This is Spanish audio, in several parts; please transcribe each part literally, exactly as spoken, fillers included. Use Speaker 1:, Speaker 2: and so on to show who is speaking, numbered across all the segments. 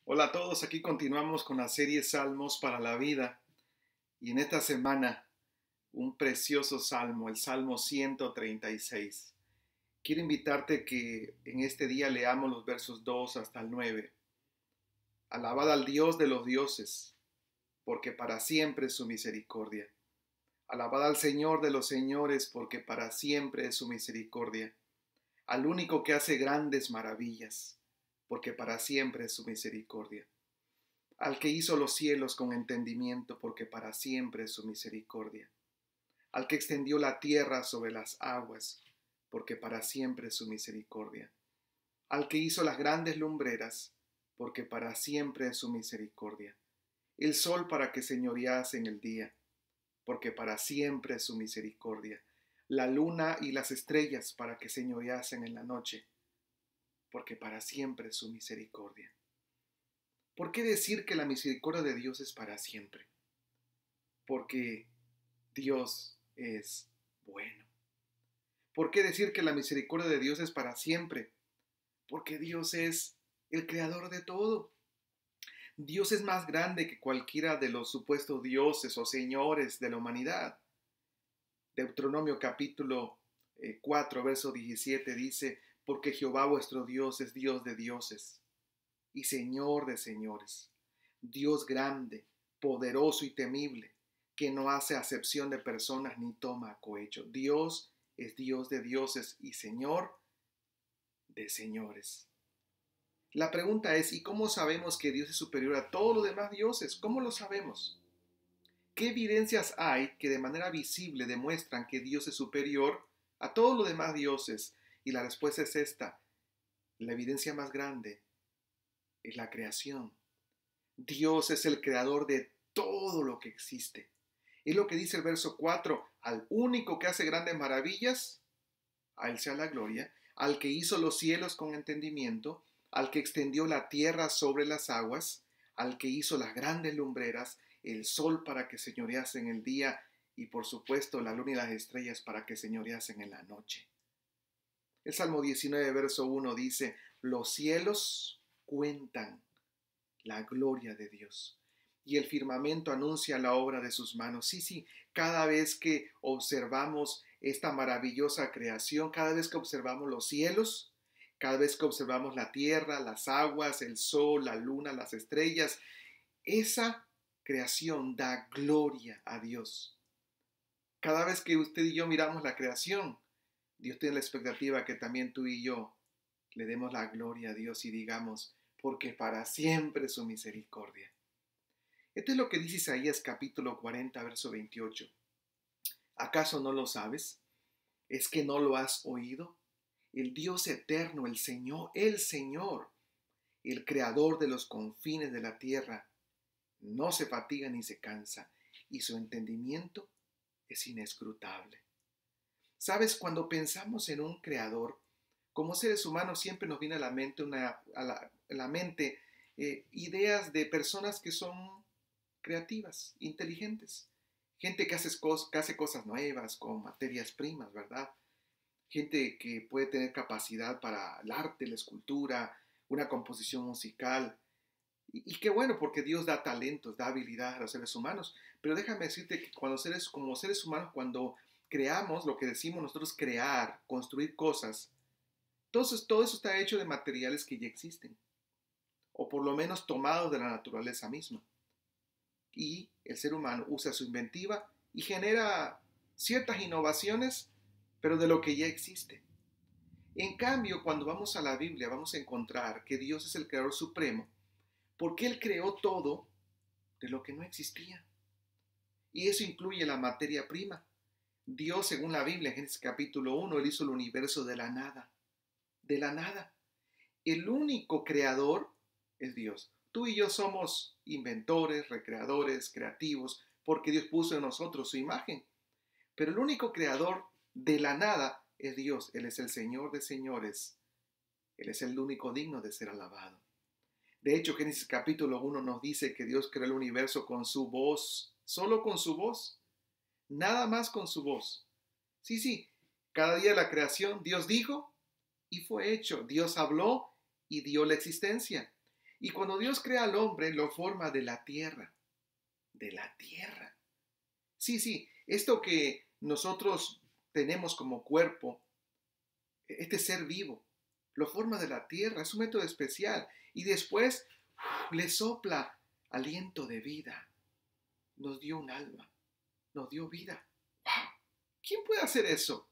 Speaker 1: Hola a todos, aquí continuamos con la serie Salmos para la vida y en esta semana un precioso salmo, el Salmo ciento treinta y seis. Quiero invitarte que en este día leamos los versos dos hasta el nueve. Alabad al Dios de los dioses, porque para siempre es su misericordia. Alabad al Señor de los señores, porque para siempre es su misericordia. Al único que hace grandes maravillas, porque para siempre es su misericordia. Al que hizo los cielos con entendimiento, porque para siempre es su misericordia. Al que extendió la tierra sobre las aguas, porque para siempre es su misericordia. Al que hizo las grandes lumbreras, porque para siempre es su misericordia. El sol para que señorease en el día, porque para siempre es su misericordia. La luna y las estrellas para que señoreasen en la noche, porque para siempre es su misericordia. ¿Por qué decir que la misericordia de Dios es para siempre? Porque Dios es bueno. ¿Por qué decir que la misericordia de Dios es para siempre? Porque Dios es el creador de todo. Dios es más grande que cualquiera de los supuestos dioses o señores de la humanidad. Deuteronomio capítulo cuatro, verso diecisiete dice: porque Jehová vuestro Dios es Dios de dioses y Señor de señores, Dios grande, poderoso y temible, que no hace acepción de personas ni toma cohecho. Dios es Dios de dioses y Señor de señores. La pregunta es, ¿y cómo sabemos que Dios es superior a todos los demás dioses? ¿Cómo lo sabemos? ¿Qué evidencias hay que de manera visible demuestran que Dios es superior a todos los demás dioses? Y la respuesta es esta: la evidencia más grande es la creación. Dios es el creador de todo lo que existe. Es lo que dice el verso cuatro: al único que hace grandes maravillas, a él sea la gloria, al que hizo los cielos con entendimiento, al que extendió la tierra sobre las aguas, al que hizo las grandes lumbreras, el sol para que señoreasen en el día y por supuesto la luna y las estrellas para que señoreasen en la noche. El Salmo diecinueve, verso uno dice: los cielos cuentan la gloria de Dios y el firmamento anuncia la obra de sus manos. Sí, sí, cada vez que observamos esta maravillosa creación, cada vez que observamos los cielos, cada vez que observamos la tierra, las aguas, el sol, la luna, las estrellas, esa creación da gloria a Dios. Cada vez que usted y yo miramos la creación, Dios tiene la expectativa que también tú y yo le demos la gloria a Dios y digamos: porque para siempre es su misericordia. Esto es lo que dice Isaías capítulo cuarenta, verso veintiocho. ¿Acaso no lo sabes? ¿Es que no lo has oído? El Dios eterno, el Señor, el Señor, el creador de los confines de la tierra, no se fatiga ni se cansa, y su entendimiento es inescrutable. ¿Sabes? Cuando pensamos en un creador, como seres humanos siempre nos viene a la mente, una, a la, a la mente eh, ideas de personas que son creativas, inteligentes, gente que hace, cos, que hace cosas nuevas con materias primas, ¿verdad? Gente que puede tener capacidad para el arte, la escultura, una composición musical. Y, y qué bueno, porque Dios da talentos, da habilidades a los seres humanos. Pero déjame decirte que cuando seres, como seres humanos, cuando creamos, lo que decimos nosotros crear, construir cosas, entonces todo eso está hecho de materiales que ya existen, o por lo menos tomados de la naturaleza misma. Y el ser humano usa su inventiva y genera ciertas innovaciones, pero de lo que ya existe. En cambio, cuando vamos a la Biblia, vamos a encontrar que Dios es el creador supremo, porque Él creó todo de lo que no existía. Y eso incluye la materia prima. Dios, según la Biblia, en Génesis capítulo uno, Él hizo el universo de la nada. De la nada. El único creador es Dios. Tú y yo somos inventores, recreadores, creativos, porque Dios puso en nosotros su imagen. Pero el único creador de la nada es Dios. Él es el Señor de señores. Él es el único digno de ser alabado. De hecho, Génesis capítulo uno nos dice que Dios creó el universo con su voz, solo con su voz, nada más con su voz. Sí, sí, cada día de la creación Dios dijo y fue hecho. Dios habló y dio la existencia. Y cuando Dios crea al hombre, lo forma de la tierra, de la tierra. Sí, sí, esto que nosotros tenemos como cuerpo, este ser vivo, lo forma de la tierra, es un método especial. Y después uf, le sopla aliento de vida. Nos dio un alma, nos dio vida. ¡Wow! ¿Quién puede hacer eso?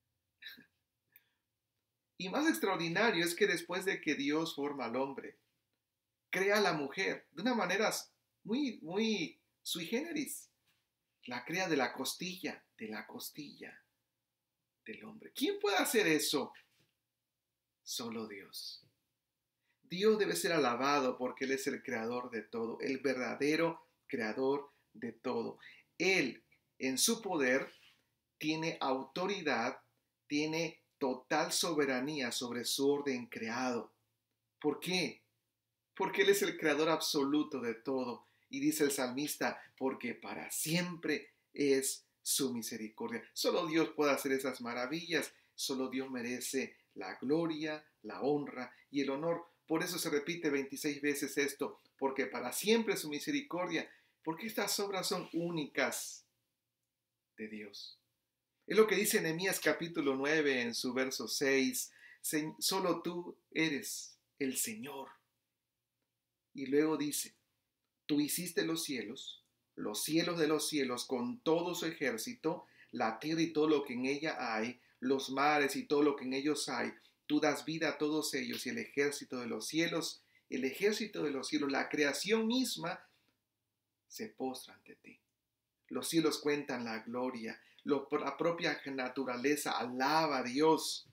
Speaker 1: Y más extraordinario es que después de que Dios forma al hombre, crea a la mujer de una manera muy, muy sui generis. La crea de la costilla, de la costilla del hombre. ¿Quién puede hacer eso? Solo Dios. Dios debe ser alabado porque Él es el creador de todo, el verdadero creador de todo. Él, en su poder, tiene autoridad, tiene total soberanía sobre su orden creado. ¿Por qué? Porque Él es el creador absoluto de todo. Y dice el salmista, porque para siempre es su misericordia. Solo Dios puede hacer esas maravillas. Solo Dios merece la gloria, la honra y el honor. Por eso se repite veintiséis veces esto, porque para siempre es su misericordia, porque estas obras son únicas de Dios. Es lo que dice Nehemías capítulo nueve en su verso seis. Solo tú eres el Señor. Y luego dice, tú hiciste los cielos, los cielos de los cielos con todo su ejército, la tierra y todo lo que en ella hay, los mares y todo lo que en ellos hay. Tú das vida a todos ellos y el ejército de los cielos, el ejército de los cielos, la creación misma, se postra ante ti. Los cielos cuentan la gloria, la propia naturaleza alaba a Dios,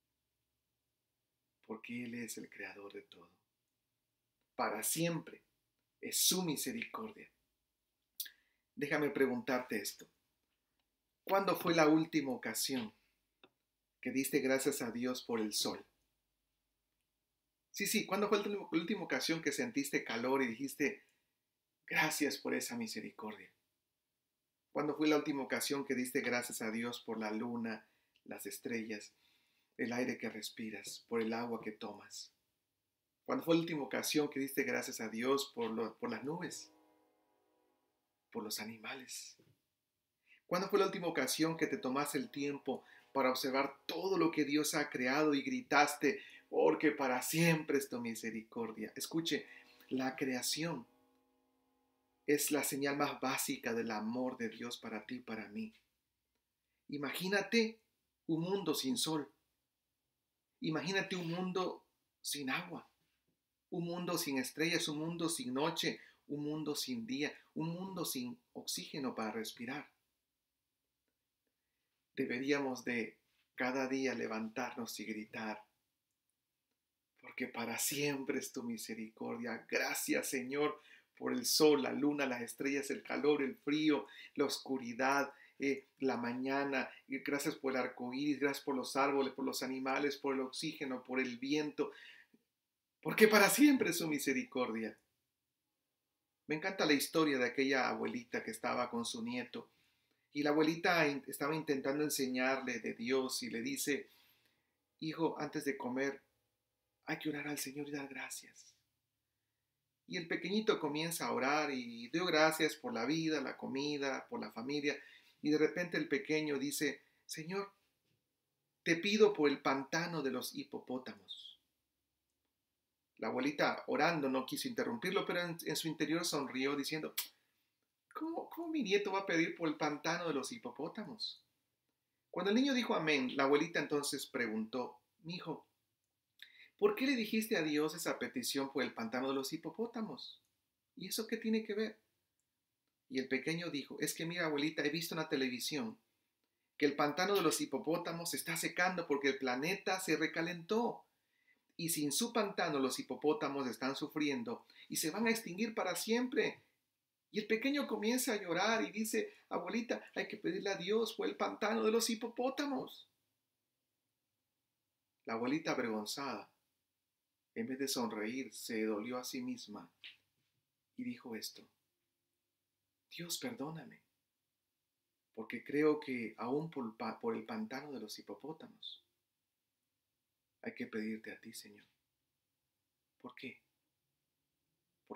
Speaker 1: porque Él es el creador de todo. Para siempre es su misericordia. Déjame preguntarte esto. ¿Cuándo fue la última ocasión que diste gracias a Dios por el sol? Sí, sí, ¿cuándo fue la última ocasión que sentiste calor y dijiste gracias por esa misericordia? ¿Cuándo fue la última ocasión que diste gracias a Dios por la luna, las estrellas, el aire que respiras, por el agua que tomas? ¿Cuándo fue la última ocasión que diste gracias a Dios por, lo, por las nubes, por los animales? ¿Cuándo fue la última ocasión que te tomaste el tiempo para observar todo lo que Dios ha creado y gritaste, porque para siempre es tu misericordia? Escuche, la creación es la señal más básica del amor de Dios para ti y para mí. Imagínate un mundo sin sol. Imagínate un mundo sin agua. Un mundo sin estrellas, un mundo sin noche, un mundo sin día, un mundo sin oxígeno para respirar. Deberíamos de cada día levantarnos y gritar, porque para siempre es tu misericordia. Gracias, Señor, por el sol, la luna, las estrellas, el calor, el frío, la oscuridad, eh, la mañana. Y gracias por el arco iris, gracias por los árboles, por los animales, por el oxígeno, por el viento, porque para siempre es su misericordia. Me encanta la historia de aquella abuelita que estaba con su nieto. Y la abuelita estaba intentando enseñarle de Dios y le dice, hijo, antes de comer hay que orar al Señor y dar gracias. Y el pequeñito comienza a orar y dio gracias por la vida, la comida, por la familia. Y de repente el pequeño dice, Señor, te pido por el pantano de los hipopótamos. La abuelita orando no quiso interrumpirlo, pero en, en su interior sonrió diciendo, ¿Cómo, ¿Cómo mi nieto va a pedir por el pantano de los hipopótamos? Cuando el niño dijo amén, la abuelita entonces preguntó, mi hijo, ¿por qué le dijiste a Dios esa petición por el pantano de los hipopótamos? ¿Y eso qué tiene que ver? Y el pequeño dijo, es que mira abuelita, he visto en la televisión que el pantano de los hipopótamos se está secando porque el planeta se recalentó. Y sin su pantano los hipopótamos están sufriendo y se van a extinguir para siempre. Y el pequeño comienza a llorar y dice, abuelita, hay que pedirle a Dios por el pantano de los hipopótamos. La abuelita avergonzada, en vez de sonreír, se dolió a sí misma y dijo esto, Dios perdóname, porque creo que aún por, por el pantano de los hipopótamos hay que pedirte a ti, Señor. ¿Por qué?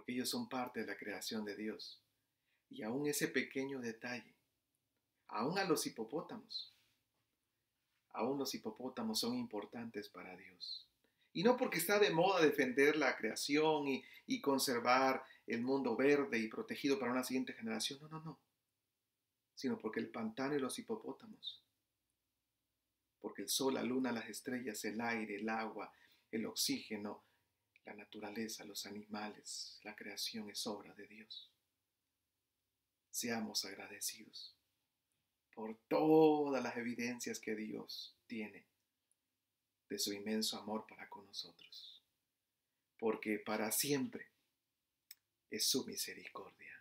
Speaker 1: porque ellos son parte de la creación de Dios. Y aún ese pequeño detalle, aún a los hipopótamos, aún los hipopótamos son importantes para Dios. Y no porque está de moda defender la creación y, y conservar el mundo verde y protegido para una siguiente generación, no, no, no, sino porque el pantano y los hipopótamos, porque el sol, la luna, las estrellas, el aire, el agua, el oxígeno, la naturaleza, los animales, la creación es obra de Dios. Seamos agradecidos por todas las evidencias que Dios tiene de su inmenso amor para con nosotros, porque para siempre es su misericordia.